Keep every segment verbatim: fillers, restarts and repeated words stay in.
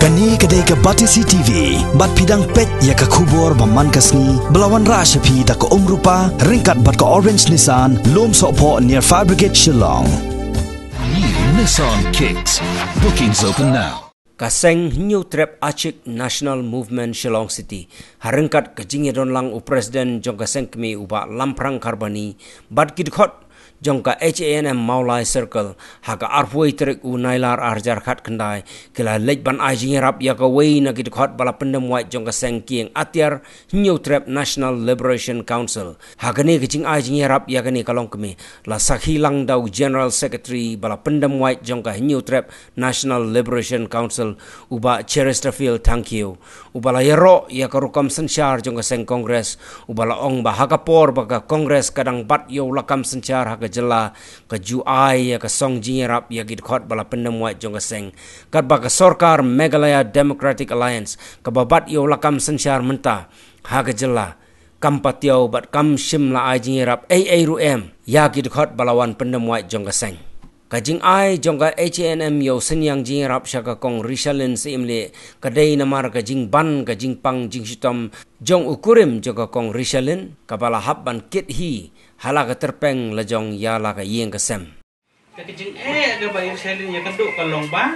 Kani kedai ke Batisi T V, bat pidang pet ya ke kubur baman kasni, belawan rasyapi tak ke umrupa, ringkat bat ke Orange Nissan, lom sokpo near Fire Brigade Shillong. New Nissan Kicks. Bookings open now. Kaseng New Trap Achik National Movement Shillong City harengkat kejingi don lang u Presiden jong kaseng kemi uba lamprang karbani bat kidkhot jong ka H A N M Maulai Circle haka arpoi trek u nailar arjar khat kendai kila lej ban ajing rap ya ka wei na kidkhot bala pendem white jong kaseng kieng atiar New Trap National Liberation Council haka ni kejing ajing rap ya kani kalong kemi la sakhi lang dau General Secretary bala pendem white jong ka New Trap National Liberation Council uba Chesterfield thank you ubala yero ya karukam sensyar jong kaseng Kongres ubala ong ba haka por baka Kongres kadang bat yo lakam sensyar haka jela ke juai ya ke song jingerap ya gid khot bala pendem white jong kaseng kat baka sorkar Meghalaya Democratic Alliance ke babat yo lakam sensyar menta haka jela kampatiau bat kam shimla ai jingerap A A ru em ya gid khot balawan pendem white jong kaseng kajing ai jongga H A N M yo senyang jingerap syaka kong Rishalin seimle kadai namar kajing ban kajing pang jing sitom jong ukurim jongga kong Rishalin kabala habban kit hi hala ka terpeng lejong ya la ka yeng kasem kajing eh ga bayar Rishalin ya kaduk kalong ba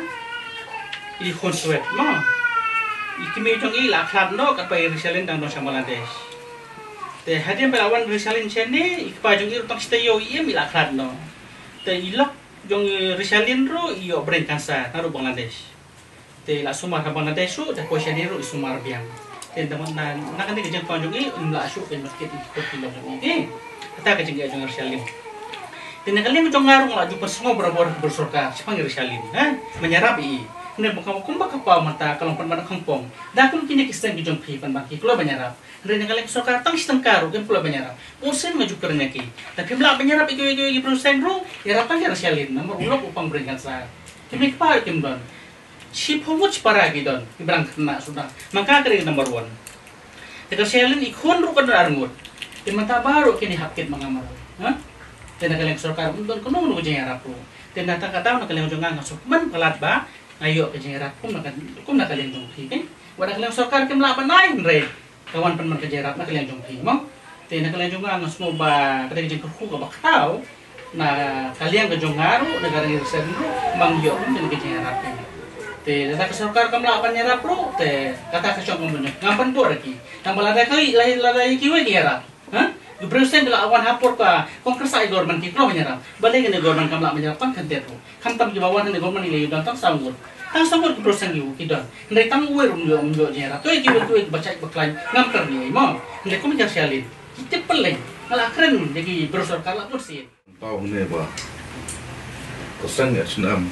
i khonswet mo i kimi jong i la khat no ka bayar Rishalin dang no Bangladesh te hadin belawan Rishalin chene i pa jong i tak stayo i mi la khat no te ilok jong Rishalin ro iyo brain cancer naru Bangladesh te la sumar ka Bangladesh ro ta posya ni ro sumar biang te daman na nakan ni kejeng panjong i umla asu pen market ko kilo ni kata kejeng ga jong Rishalin te nakali mo jong ngarung la ju persungo berabor bersorka sepang Rishalin ha menyerap i ne bukan kumba kapau mata kalong pan mana kampung da kun kini kisten jong phi pan baki kulo menyerap re nakali sorka tang sistem karu ken kulo menyerap usen maju kernya ki tapi mla menyerap itu itu itu persen ro ya rapan Rishalin nomor ulok upang beringan sa kimi pa kim don si phomuch para gi don ibrang kena sudah maka kering nomor one Rishalin ikon ro kan arngut di mata baru kini hakit mengamar ha dan nakali sorka don kuno nu jenyarap ro dan data kata nakali jong ngasuk man pelat ba ayo kejerap kum nak kum nak kalian jongki kan wadah kalian sokar kem laban lain re kawan pen kejerap nak kalian jongki mo te nak kalian jonga ngas mo ba kada jeng ku ka bakau na kalian ke jongaru negara Irsen ru mang yo kum kejerap te data sokar kem laban nyerap ru te kata ke jong mun ngampan tu raki nang balada kai lain ladai kiwe nyerap ha Presiden bila awan hapor ka Kongres ai government ki klo menyerap balai ne government kam la menyerap kan kantet ru kan tam ki bawan ne government ile dan tang sangur tang sangur ki presiden yu ki don ndai tang we rum yo yo nyerap to ki tu baca baklain ngamper ni mo ndai ko menyar Rishalin kita peleng malah keren jadi brosur kala kursi tau ne ba presiden ya senam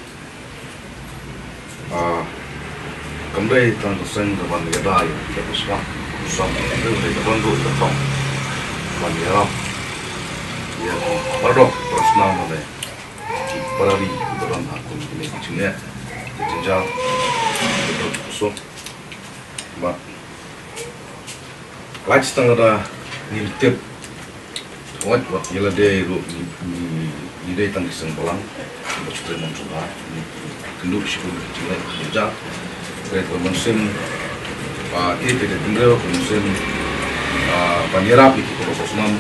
ah kamdai tang presiden ka ban ya dai ya uswa uswa ne le ka bandu ka tong Banyak ya, baru personal mana, perari dalam aku ini cuma jenjang itu so, mak, lagi setengah dah ni tip, what what yang ada itu ni ni dia tangki sengbolang, bercerita mencoba, kenduk sebelum cuma jenjang, kereta mesin, ah ini tidak tinggal mesin. Panjerap itu kalau kosmam,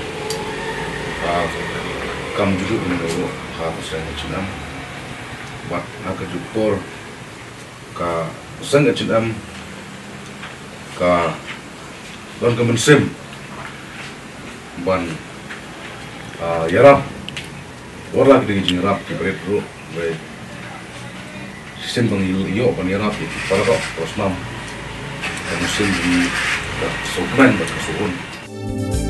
kam duduk menunggu harus yang cunam, buat nak jupor, ka pesan cunam, ka don kemensim, ban yarap, orang kita jingrap di berat ru, baik sistem pengil iyo panjerap itu para kok kosmam, kemensim di Sopan berkesuhun.